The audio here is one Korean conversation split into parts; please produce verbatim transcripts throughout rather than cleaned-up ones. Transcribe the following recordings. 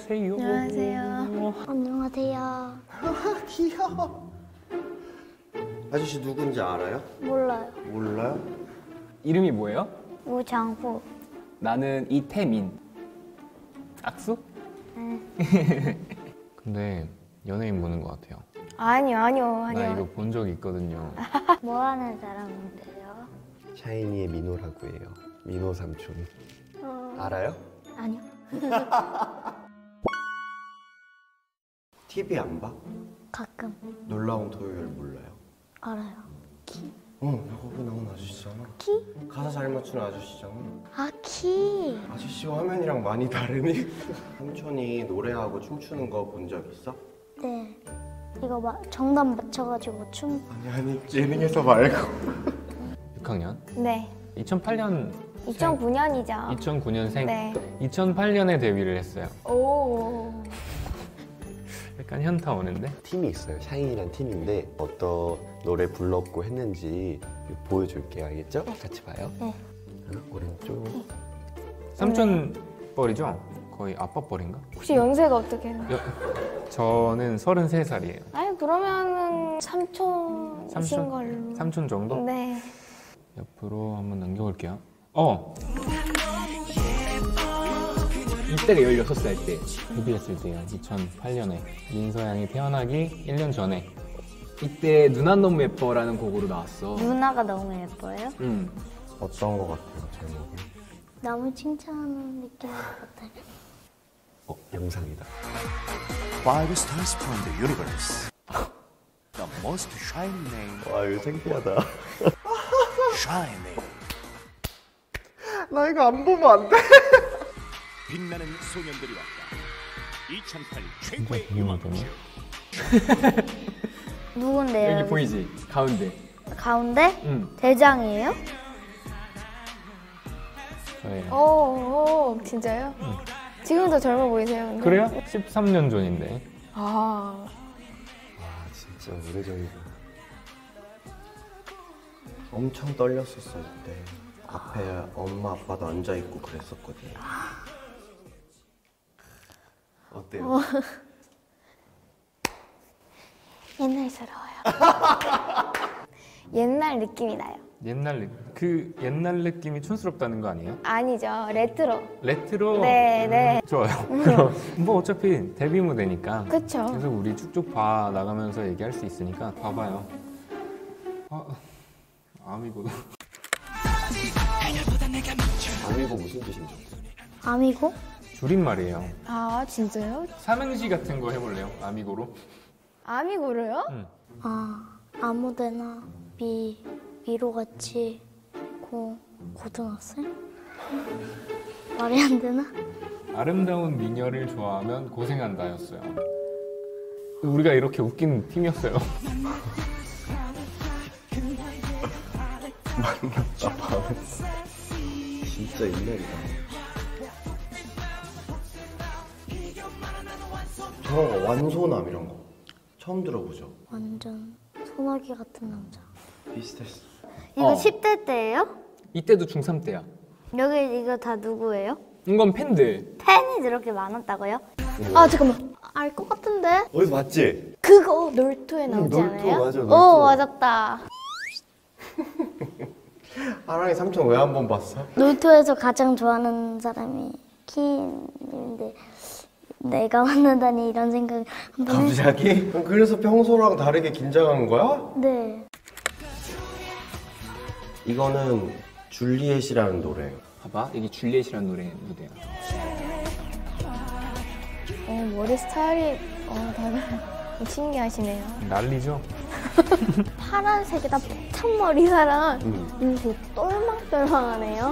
안녕하세요. 안녕하세요. 안녕하세요. 귀여워. 아저씨 누군지 알아요? 몰라요. 몰라요? 이름이 뭐예요? 우장후. 나는 이태민. 악수? 네. 근데 연예인 보는 것 같아요. 아니요, 아니요, 아니요. 나 이거 본 적 있거든요. 뭐 하는 사람인데요? 샤이니의 민호라고 해요. 민호 삼촌. 어... 알아요? 아니요. 티비 안 봐? 가끔. 놀라운 토요일 몰라요? 알아요. 어, 거기 나온 아저씨잖아. 키? 가사 잘 맞추는 아저씨잖아. 아, 키. 아저씨 화면이랑 많이 다르니? 삼촌이 노래하고 춤추는 거 본 적 있어? 네. 이거 마, 정답 맞춰가지고 춤. 아니 아니 예능에서 말고. 육 학년? 네. 이천팔 년 이천구 년이죠. 이천구 년생? 네. 이천팔 년에 데뷔를 했어요. 오. 약간 현타 오는데? 팀이 있어요. 샤이니란 팀인데 어떤 노래 불렀고 했는지 보여줄게요. 알겠죠? 같이 봐요. 네. 하나, 오른쪽. 삼촌 뻘이죠? 거의 아빠 뻘인가? 혹시 연세가 어떻게 해요? 여, 저는 서른세 살이에요. 아니, 그러면은 삼촌이신 삼촌? 걸로. 삼촌 정도? 네. 옆으로 한번 넘겨볼게요. 어! 이때가 열여섯 살 때. 데뷔했을 때요. 이천팔 년에 민서양이 태어나기 일 년 전에. 이때 누나 너무 예뻐라는 곡으로 나왔어. 누나가 너무 예뻐요? 응. 어떤 거 같아요, 제목이? 너무 칭찬하는 느낌인 것 같아요. 어, 영상이다. Five stars from the universe. The most shining name. 와, 이거 창피하다. Shining. 나 이거 안 보면 안 돼. 빛나는 소년들이 왔다. 이천팔 진짜 최고의 비교하더니 누군데요? 여기 보이지? 가운데. 가운데? 응. 대장이에요? 저예요. 오, 오 진짜요? 응. 지금도 젊어 보이세요. 근데? 그래요? 십삼 년 전인데. 아, 아, 진짜 오래전이다. 엄청 떨렸었을 때 앞에 엄마 아빠도 앉아 있고 그랬었거든요. 어때요? 어. 옛날스러워요. 옛날 느낌이 나요. 옛날 느- 그 옛날 느낌이 촌스럽다는 거 아니에요? 아니죠, 레트로. 레트로. 네, 네. 좋아요. 그럼 뭐 어차피 데뷔 무대니까. 그쵸. 계속 우리 쭉쭉 봐 나가면서 얘기할 수 있으니까 봐봐요. 아, 아미고도. 아미고 무슨 뜻인지. 아미고? 줄임말이에요. 아, 진짜요? 삼행시 같은 거 해볼래요? 아미고로? 아미고로요? 응. 아, 아무데나 미, 미로같이 고, 고등학생? 말이 안 되나? 아름다운 미녀를 좋아하면 고생한다였어요. 우리가 이렇게 웃긴 팀이었어요. 만났다 밤에. 진짜 옛날이다. 저런 거 완소남 이런 거 처음 들어보죠? 완전 소나기 같은 남자. 비슷했어. 이거 어. 십 대 때예요? 이때도 중삼 때야. 여기 이거 다 누구예요? 이건 팬들. 팬이 이렇게 많았다고요? 아, 잠깐만. 알 것 같은데? 어디서 봤지? 그거 놀토에 나오지 놀토, 않아요? 맞아, 놀토. 오, 맞았다. 하랑이 삼촌 왜 한 번 봤어? 놀토에서 가장 좋아하는 사람이 키인데 내가 만나다니 이런 생각 한번 했... 갑자기? 그래서 평소랑 다르게 긴장한 거야? 네. 이거는 줄리엣이라는 노래예요. 봐봐, 이게 줄리엣이라는 노래 무대야. 어, 머리 스타일이 어, 다들 신기하시네요. 난리죠? 파란색에다 폭탄머리사랑 음. 음, 되게 똘망똘망하네요.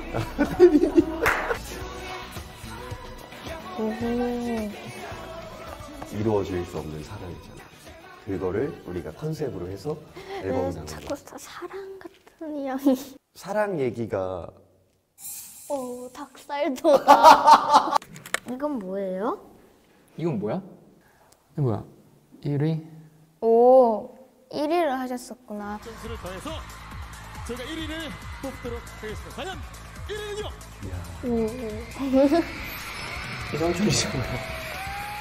오호. 이루어질 수 없는 사랑이잖아. 그거를 우리가 컨셉으로 해서 앨범 왜 나온 자꾸 거. 사- 사랑 같은 이야기. 사랑 얘기가 오, 닭살도다. 이건 뭐예요? 이건 뭐야? 이게 뭐야? 일 위? 오, 일 위를 하셨었구나. 점수를 더해서 제가 일 위를 뽑도록 하겠습니다. 과연 일 위는요? 오. 이상준이잖아.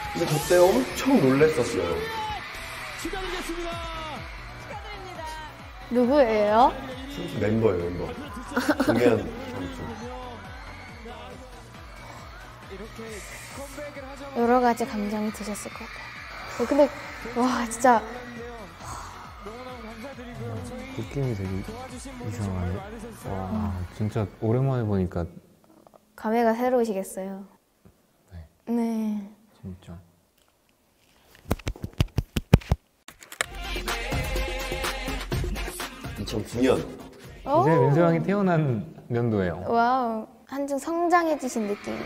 근데 저때 엄청 놀랬었어요. 축하드리겠습니다. 누구예요? 멤버예요, 멤버. 중요한 선수. 여러 가지 감정이 드셨을 것 같아요. 근데 와 진짜 느낌이 되게 이상하네. 와, 진짜 오랜만에 보니까 감회가 새로우시겠어요. 네. 네. 진짜. 이천구 년. 이제 민수 형이 태어난 연도예요. 와우. 한층 성장해지신 느낌이에요.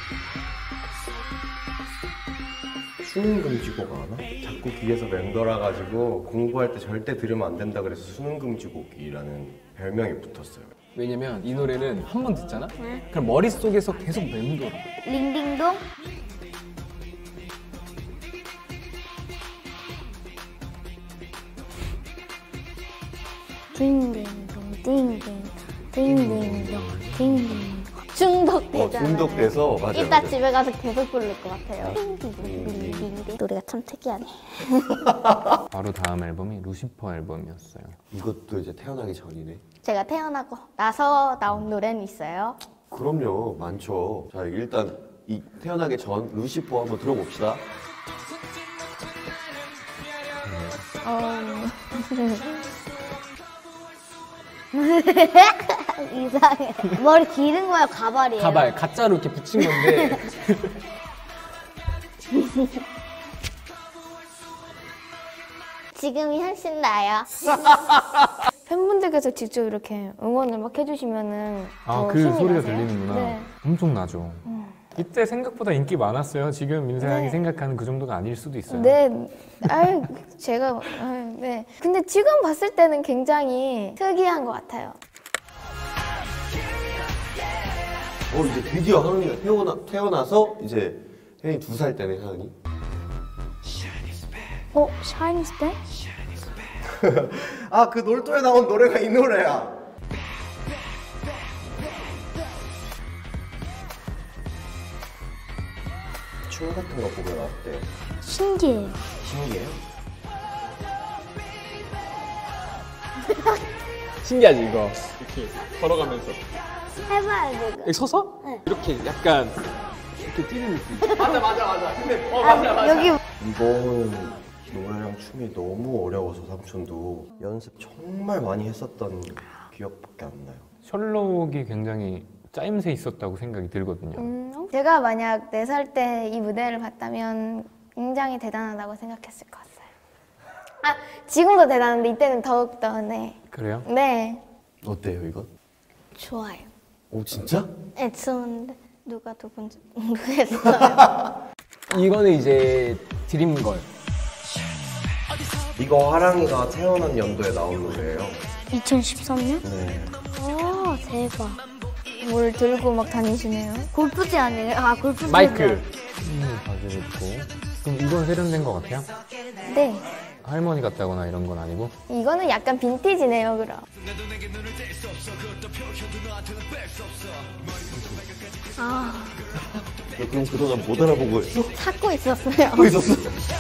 수능 금지곡 알아? 자꾸 귀에서 맴돌아 가지고 공부할 때 절대 들으면 안 된다 그래서 수능 금지곡이라는 별명이 붙었어요. 왜냐면 이 노래는 한 번 듣잖아? 그럼 머릿속에서 계속 맴돌아. 링딩동? 딩딩동 딩딩 딩딩동 딩딩 중독되잖아요. 어, 중독돼서 맞아요. 이따 맞아요. 집에 가서 계속 부를 것 같아요. 딩딩딩딩딩 노래가 참 특이하네. 바로 다음 앨범이 루시퍼 앨범이었어요. 이것도 이제 태어나기 전이네. 제가 태어나고 나서 나온 노래는 있어요. 그럼요, 많죠. 자, 일단 이 태어나기 전 루시퍼 한번 들어봅시다. 어... 이상해. 머리 기른 거야, 가발이에요? 가발, 가짜로 이렇게 붙인 건데. 지금이 훨씬 나아요. 팬분들께서 직접 이렇게 응원을 막 해주시면은 아, 더 그 힘이 소리가 나세요? 들리는구나. 네. 엄청 나죠. 이때 생각보다 인기 많았어요. 지금 민수 형이 네. 생각하는 그 정도가 아닐 수도 있어요. 네, 아유 제가 아유, 네. 근데 지금 봤을 때는 굉장히 특이한 것 같아요. 어, 이제 드디어 하은이가 태어나, 태어나서 이제 혜인이 두 살 때네, 하은이. 어, 샤이니 스펙? 아, 그 놀토에 나온 노래가 이 노래야. 춤 같은 거 보고 나왔대요. 신기해요. 신기해요? 신기하지, 이거. 이렇게 걸어가면서. 해봐야 돼. 여기 서서? 네. 이렇게 약간 이렇게 뛰는 느낌. 맞아, 맞아, 맞아. 근데, 어, 아, 여기 이건 노래랑 춤이 너무 어려워서 삼촌도 연습 정말 많이 했었던 기억밖에 안 나요. 셜록이 굉장히 짜임새 있었다고 생각이 들거든요. 음, 제가 만약 네 살 때 이 무대를 봤다면 굉장히 대단하다고 생각했을 것 같아요. 아, 지금도 대단한데 이때는 더욱더 네. 그래요? 네. 어때요, 이건? 좋아요. 오, 진짜? 네, 좋은데 누가 두 번째 모르겠어요. 이거는 이제 드림걸. 이거 하랑이가 태어난 연도에 나온 노래예요. 이천십삼 년? 네. 와, 대박. 뭘 들고 막 다니시네요. 골프지 아니에요? 아, 골프지. 마이크. 음, 바지를 입고. 그럼 이건 세련된 것 같아요? 네. 할머니 같다거나 이런 건 아니고? 이거는 약간 빈티지네요, 그럼. 아, 너 그럼 그동안 못 알아본 거였어? 찾고 있었어요. 뭐 있었어?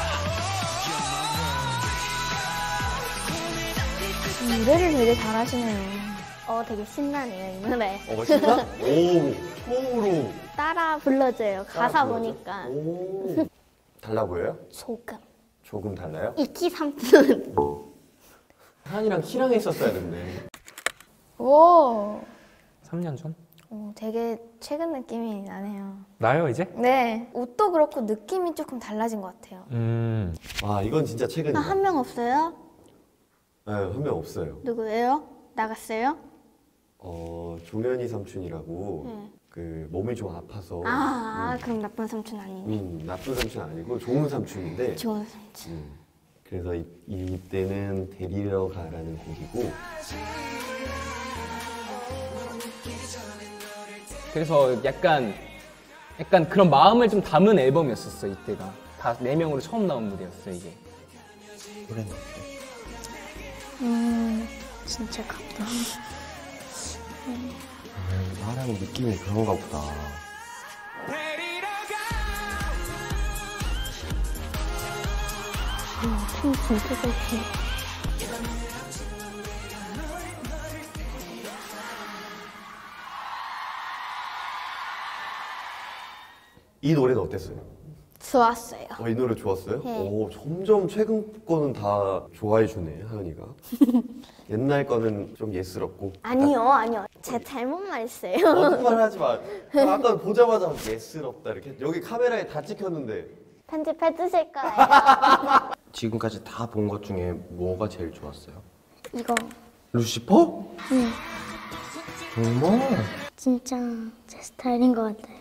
노래를 되게 잘하시네요. 어, 되게 신나네요, 이 노래. 어, 진짜? 오, 처음으로. 따라 불러줘요, 가사 보니까. 오. 달라 보여요? 조금. 조금 달라요? 이키 삼촌. 하은이랑 키랑 했었어야 됐네. 오. 삼 년 전? 오, 되게 최근 느낌이 나네요. 나요, 이제? 네. 옷도 그렇고 느낌이 조금 달라진 것 같아요. 음, 와, 이건 진짜 최근이다. 아, 한 명 없어요? 네, 한 명 없어요. 누구예요? 나갔어요? 어, 종현이 삼촌이라고 네. 그 몸이 좀 아파서 아, 그럼 나쁜 삼촌 아니네. 음, 나쁜 삼촌 아니고 좋은 삼촌인데 좋은 삼촌. 음, 그래서 이, 이때는 데리러 가라는 곡이고 그래서 약간 약간 그런 마음을 좀 담은 앨범이었었어, 이때가. 다 네 명으로 처음 나온 무대였어, 이게. 노래는 어때? 음, 진짜 감동. 하랑이 느낌이 그런가 보다. 춤 진짜 잘 춰. 이 노래는 어땠어요? 좋았어요. 어, 이 노래 좋았어요? 네. 오, 점점 최근 거는 다 좋아해 주네, 하은이가. 옛날 거는 좀 예스럽고. 아니요, 아니요. 제가 잘못 말했어요. 거짓말 하지 마. 아까 보자마자 예스럽다 이렇게. 여기 카메라에 다 찍혔는데. 편집해 주실 거예요. 지금까지 다 본 것 중에 뭐가 제일 좋았어요? 이거 루시퍼? 응. 정말? 진짜 제 스타일인 것 같아요.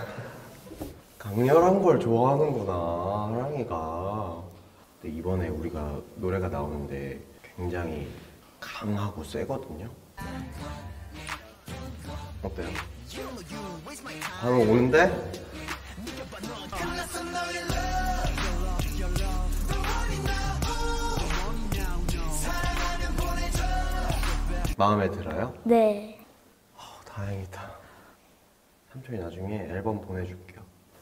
강렬한 걸 좋아하는구나, 하랑이가. 근데 이번에 우리가 노래가 나오는데 굉장히 강하고 세거든요. 어때요? 방금 오는데? 마음에 들어요? 네. 어, 다행이다. 삼촌이 나중에 앨범 보내줄게요.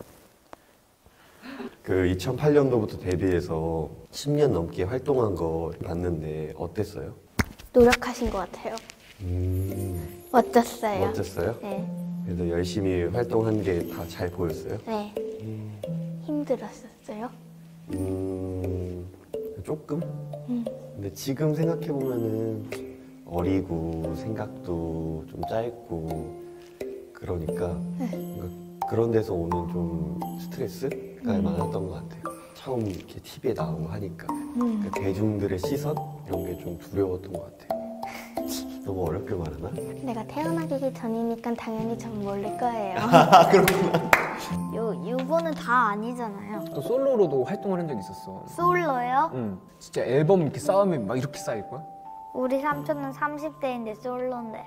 그 이천팔 년도부터 데뷔해서 십 년 넘게 활동한 거 봤는데 어땠어요? 노력하신 것 같아요. 음, 멋졌어요. 멋졌어요? 네. 그래도 열심히 활동한 게 다 잘 보였어요? 네. 힘들었었어요? 음, 조금? 음. 근데 지금 생각해보면은 어리고 생각도 좀 짧고 그러니까 뭔가 그런 데서 오는 좀 스트레스가 많았던 것 같아요. 처음 이렇게 티비에 나오고 하니까 그 대중들의 시선 이런 게 좀 두려웠던 것 같아요. 너무 어렵게 말하나? 내가 태어나기 전이니까 당연히 전 모를 거예요. 그렇구나. 요, 요거는 다 아니잖아요. 또 솔로로도 활동을 한 적이 있었어. 솔로요? 응. 진짜 앨범 이렇게 쌓으면 막 이렇게 쌓일 거야? 우리 삼촌은 삼십 대인데 솔로인데.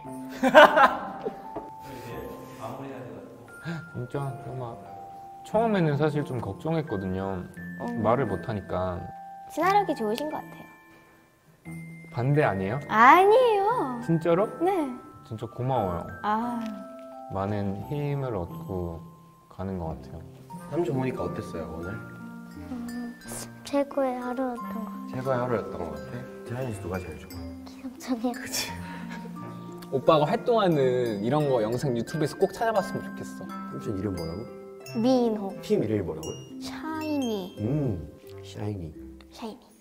진짜 막 처음에는 사실 좀 걱정했거든요. 말을 못하니까. 진화력이 좋으신 것 같아요. 반대 아니에요? 아니에요. 진짜로? 네. 진짜 고마워요. 아, 많은 힘을 얻고 가는 것 같아요. 삼촌 보니까 어땠어요, 오늘? 최고의 하루였던 것 같아요. 최고의 하루였던 것 같아. 태연이 누가 제일 좋아? 기상천이요. 오빠가 활동하는 이런 거 영상 유튜브에서 꼭 찾아봤으면 좋겠어. 삼촌 이름 뭐라고? 민호, 팀 이름이 뭐라고요? 샤이니, 음, 샤이니. 샤이니.